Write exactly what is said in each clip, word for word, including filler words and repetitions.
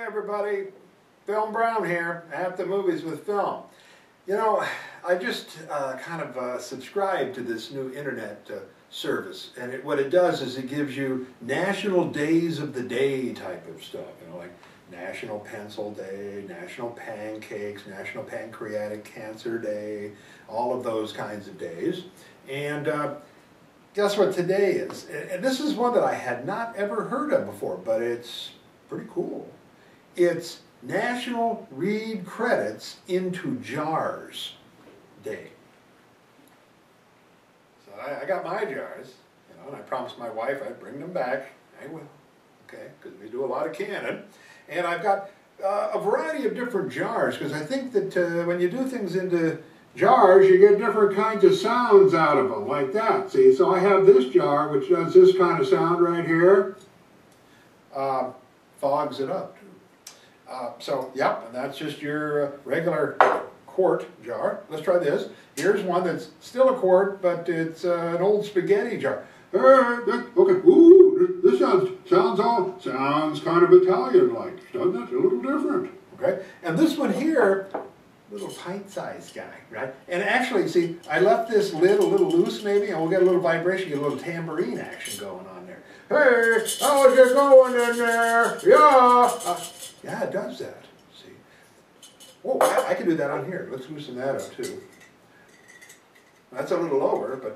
everybody, Film Brown here, at the Movies with Film. You know, I just uh, kind of uh, subscribed to this new internet uh, service, and it, what it does is it gives you national days of the day type of stuff, you know, like National Pencil Day, National Pancakes, National Pancreatic Cancer Day, all of those kinds of days. And uh, guess what today is? And this is one that I had not ever heard of before, but it's pretty cool. It's National Read Credits into Jars Day. So I, I got my jars, you know, and I promised my wife I'd bring them back. I will, okay, because we do a lot of canning. And I've got uh, a variety of different jars, because I think that uh, when you do things into jars, you get different kinds of sounds out of them, like that. See, so I have this jar, which does this kind of sound right here. Uh, fogs it up, too. Uh, so, yep, and that's just your uh, regular quart jar. Let's try this. Here's one that's still a quart, but it's uh, an old spaghetti jar. Uh, okay, ooh, this sounds, sounds, all, sounds kind of Italian-like, doesn't it? A little different. Okay, and this one here, little pint-sized guy, right? And actually, see, I left this lid a little loose maybe, and we'll get a little vibration, get a little tambourine action going on there. Hey, how's it going in there? Yeah. Uh, yeah, it does that, see. Oh, I, I can do that on here. Let's loosen that up, too. That's a little lower, but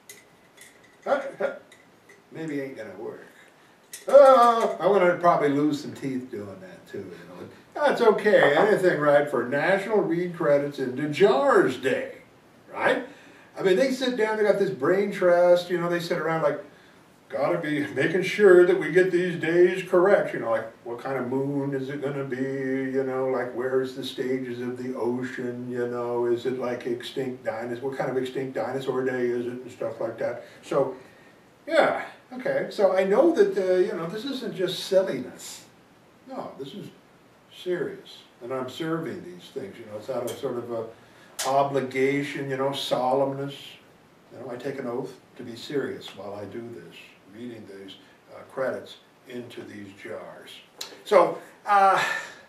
maybe ain't gonna work. Oh, I'm gonna probably lose some teeth doing that, too, you know. That's okay, anything right for National Read Credits into Jars Day, right? I mean, they sit down, they got this brain trust, you know, they sit around like, gotta be making sure that we get these days correct, you know, like what kind of moon is it gonna be, you know, like where's the stages of the ocean, you know, is it like extinct dinosaur, what kind of extinct dinosaur day is it, and stuff like that. So, yeah, okay, so I know that, uh, you know, this isn't just silliness. No, this is serious, and I'm serving these things, you know, it's out of sort of a obligation, you know, solemnness. You know, I take an oath to be serious while I do this, reading these uh, credits into these jars. So, uh,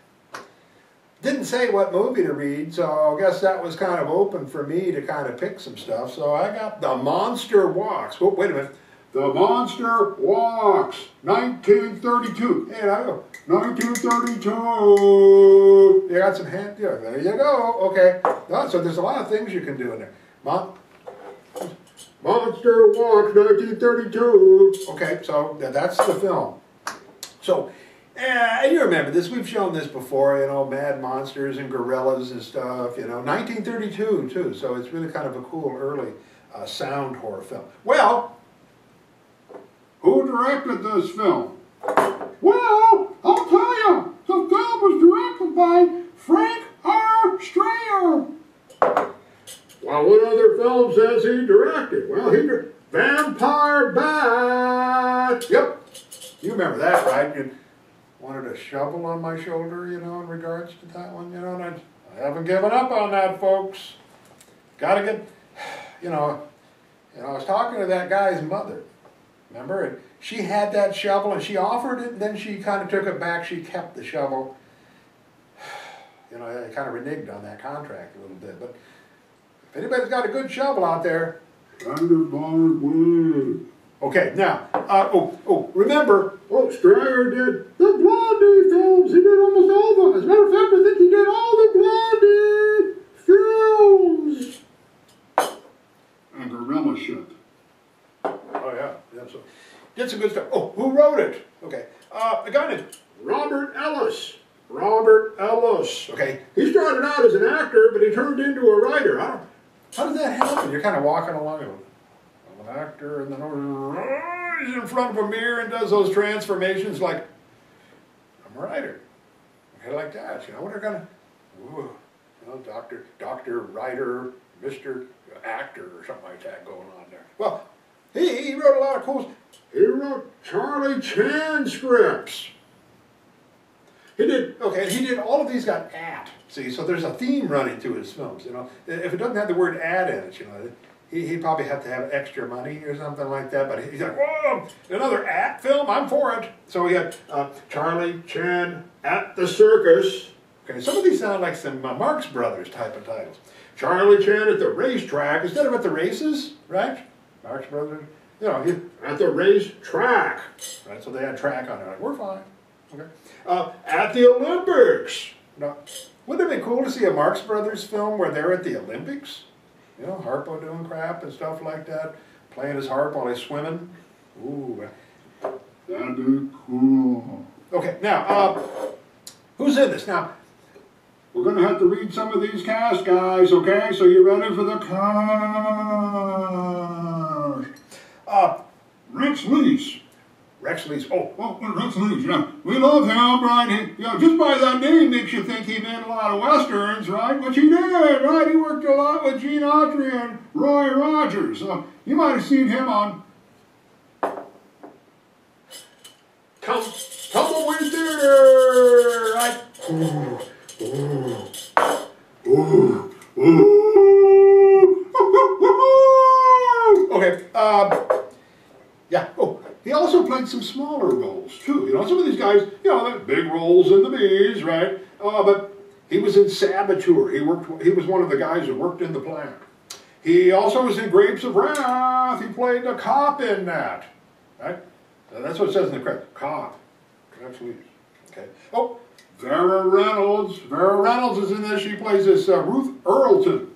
didn't say what movie to read, so I guess that was kind of open for me to kind of pick some stuff. So I got The Monster Walks. Oh, wait a minute. The Monster Walks, nineteen thirty-two. Hey, I go, nineteen thirty-two. You got some hand, yeah, there you go. Okay. No, so there's a lot of things you can do in there. Mon Monster Walks, nineteen thirty-two. Okay, so that's the film. So, uh, and you remember this, we've shown this before, you know, mad monsters and gorillas and stuff, you know, nineteen thirty-two too, so it's really kind of a cool early uh, sound horror film. Well, who directed this film? Well, I'll tell you, the film was directed by Frank R. Strayer. Well, what other films has he directed? Well, he directed Vampire Bat. Yep, you remember that, right? You wanted a shovel on my shoulder, you know, in regards to that one, you know, and I, I haven't given up on that, folks. Gotta get, you know, you know, I was talking to that guy's mother. Remember? And she had that shovel and she offered it and then she kind of took it back. She kept the shovel. You know, I kind of reneged on that contract a little bit. But if anybody's got a good shovel out there, okay, now, uh, oh, oh, remember, oh, Strayer did the Blondie films. He did almost all of them. As a matter of fact, I think he did all the Blondie films. And Gorilla Ship. Oh, yeah, yeah, so did some good stuff. Oh, who wrote it? Okay, uh, a guy named Robert Ellis. Robert Ellis. Okay, he started out as an actor, but he turned into a writer. I don't, how does that happen? You're kind of walking along, I'm an actor, and then oh, he's in front of a mirror and does those transformations like, I'm a writer. Okay, like that. You know, what are going to, you know, doctor, doctor, writer, Mister Actor, or something like that going on there. Well, He, he wrote a lot of cool, he wrote Charlie Chan scripts. He did, okay, he did, all of these got at, see, so there's a theme running through his films, you know. If it doesn't have the word at in it, you know, he, he probably had to have extra money or something like that, but he's like, whoa, another at film, I'm for it. So we had uh, Charlie Chan at the circus. Okay, some of these sound like some uh, Marx Brothers type of titles. Charlie Chan at the racetrack, instead of at the races, right? Marx Brothers, you know, he, at the racetrack, right? So they had track on it. Like, we're fine. Okay. Uh, at the Olympics. Now, wouldn't it be cool to see a Marx Brothers film where they're at the Olympics? You know, Harpo doing crap and stuff like that, playing his harp while he's swimming. Ooh, that'd be cool. Okay, now, uh, who's in this? Now, we're going to have to read some of these cast, guys, okay? So you ready for the cast? Uh, Rex Lees. Rex Lees, oh, oh, Rex Lees, yeah. We love him, right? He, you know, just by that name makes you think he made a lot of Westerns, right? Which he did, right? He worked a lot with Gene Autry and Roy Rogers. So you might have seen him on Come, Tumbleweed Theater, right? Ooh, ooh, ooh, ooh. Okay, um, yeah, oh. He also played some smaller roles, too. You know, some of these guys, you know, big roles in the Bees, right? Uh, but he was in Saboteur. He worked. He was one of the guys who worked in the plant. He also was in Grapes of Wrath. He played a cop in that, right? Uh, that's what it says in the credits. Cop. Absolutely. Okay. Oh, Vera Reynolds. Vera Reynolds is in this. She plays this uh, Ruth Earlton.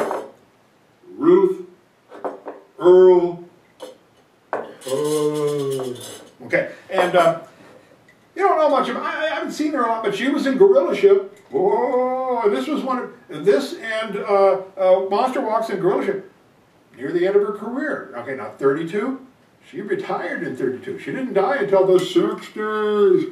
Ruth Earl. Oh. Okay, and uh, you don't know much of I, I haven't seen her a lot, but she was in Gorilla Ship. Oh, and this was one of this and uh, uh, Monster Walks in Gorilla Ship near the end of her career. Okay, now thirty-two. She retired in thirty-two. She didn't die until the sixties.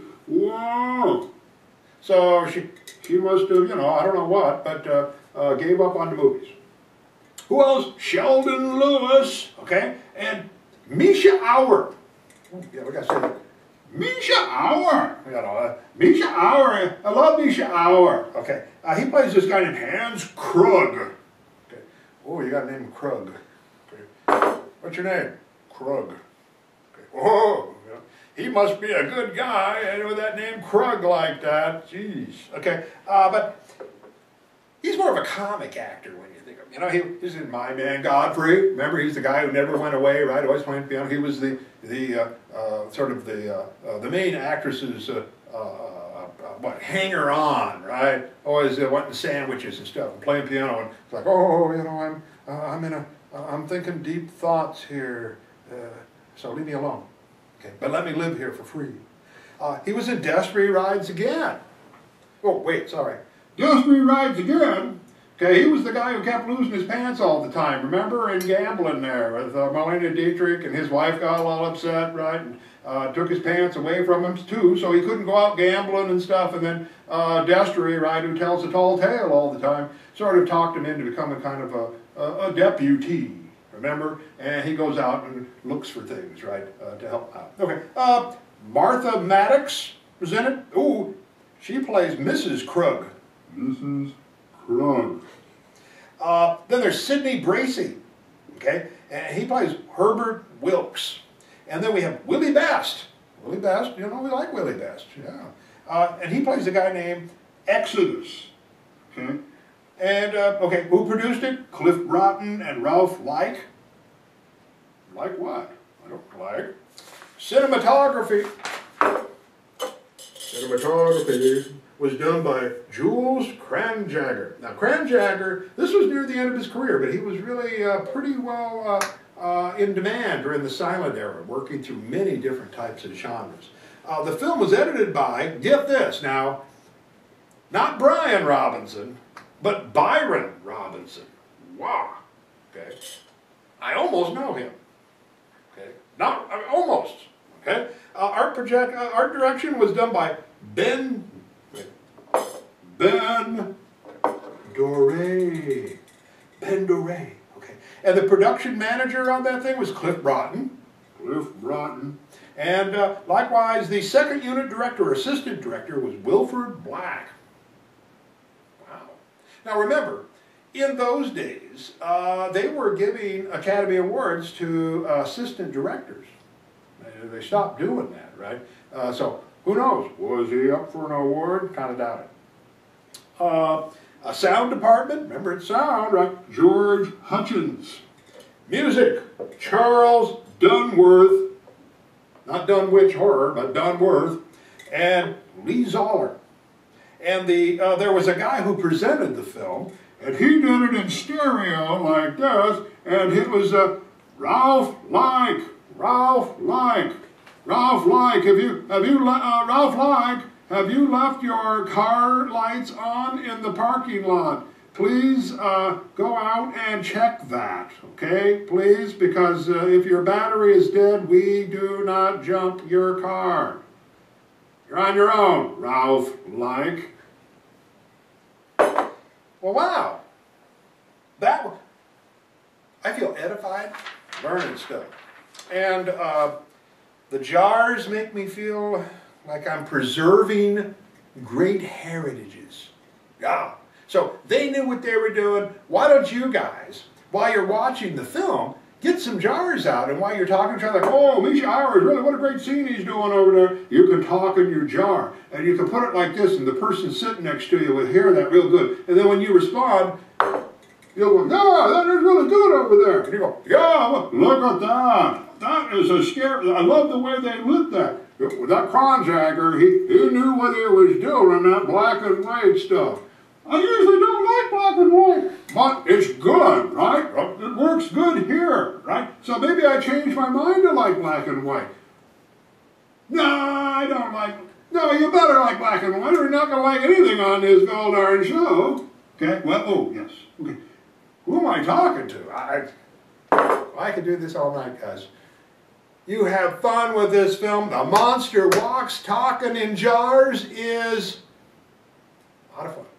Whoa. So she she must have, you know, I don't know what, but uh, uh, gave up on the movies. Who else? Sheldon Lewis. Okay, and Misha Auer. Yeah, we gotta say that. Misha Auer. You know, uh, Misha Auer. I love Misha Auer. Okay. Uh, he plays this guy named Hans Krug. Okay. Oh, you got a name Krug. Okay. What's your name? Krug. Okay. Oh, yeah. He must be a good guy with that name Krug like that. Jeez. Okay. Uh, but he's more of a comic actor when you think of him. You know, he, he's in My Man Godfrey. Remember, he's the guy who never went away, right? Always playing piano. He was the the uh, uh, sort of the uh, uh, the main actress's uh, uh, uh, what hanger on, right? Always uh, wanting sandwiches and stuff, and playing piano, and it's like, oh, you know, I'm uh, I'm in a uh, I'm thinking deep thoughts here, uh, so leave me alone, okay? But let me live here for free. Uh, he was in Destry Rides Again. Oh, wait, sorry. Destry Rides Again. Okay, he was the guy who kept losing his pants all the time, remember? And gambling there with uh, Marlene Dietrich, and his wife got all upset, right? And uh, took his pants away from him too, so he couldn't go out gambling and stuff. And then uh, Destry, right, who tells a tall tale all the time, sort of talked him into becoming kind of a, a, a deputy, remember? And he goes out and looks for things, right, uh, to help out. Okay, uh, Martha Maddox was in it. Ooh, she plays Missus Krug. Missus Krug. Uh, then there's Sidney Bracey, okay, and he plays Herbert Wilkes. And then we have Willie Best. Willie Best, you know, we like Willie Best, yeah. Uh, and he plays a guy named Exodus, okay. And, uh, okay, who produced it? Cliff Broughton and Ralph Like. Like what? I don't like. Cinematography. Cinematography was done by Jules Kranjagger. Now, Kranjagger, this was near the end of his career, but he was really uh, pretty well uh, uh, in demand during the silent era, working through many different types of genres. Uh, the film was edited by, get this now, not Brian Robinson, but Byron Robinson. Wow. Okay. I almost know him. Okay. Not, I mean, almost. Okay. Uh, art, project, uh, art direction was done by Ben Ben Doré. Ben Doré. Okay. And the production manager on that thing was Cliff Broughton. Cliff Broughton. And uh, likewise, the second unit director, or assistant director, was Wilford Black. Wow. Now remember, in those days, uh, they were giving Academy Awards to uh, assistant directors. They, they stopped doing that, right? Uh, so, who knows? Was he up for an award? Kind of doubt it. Uh, a sound department, remember it's sound, right? George Hutchins. Music, Charles Dunworth. Not Dunwich Horror, but Dunworth. And Lee Zoller. And the, uh, there was a guy who presented the film, and he did it in stereo like this, and it was uh, Ralph Like, Ralph Like, Ralph Like, have you, have you, uh, Ralph Like, have you left your car lights on in the parking lot? Please uh, go out and check that, okay? Please, because uh, if your battery is dead, we do not jump your car. You're on your own, Ralph Like. Well, wow. That, I feel edified learning stuff. And uh, the jars make me feel like I'm preserving great heritages. Yeah. So they knew what they were doing. Why don't you guys, while you're watching the film, get some jars out, and while you're talking to each other, like, oh, Misha Howard, really, what a great scene he's doing over there. You can talk in your jar, and you can put it like this, and the person sitting next to you will hear that real good. And then when you respond, you'll go, yeah, that is really good over there. And you go, yeah, look, look at that. That is a scary, I love the way they lit that. That Kronjagger, he, he knew what he was doing, that black and white stuff. I usually don't like black and white, but it's good, right? It works good here, right? So maybe I changed my mind to like black and white. No, I don't like, no, you better like black and white or you're not going to like anything on this gold darn show. Okay, well, oh, yes. Okay. Who am I talking to? I, I could do this all night, guys. You have fun with this film. The Monster Walks Talking in Jars is a lot of fun.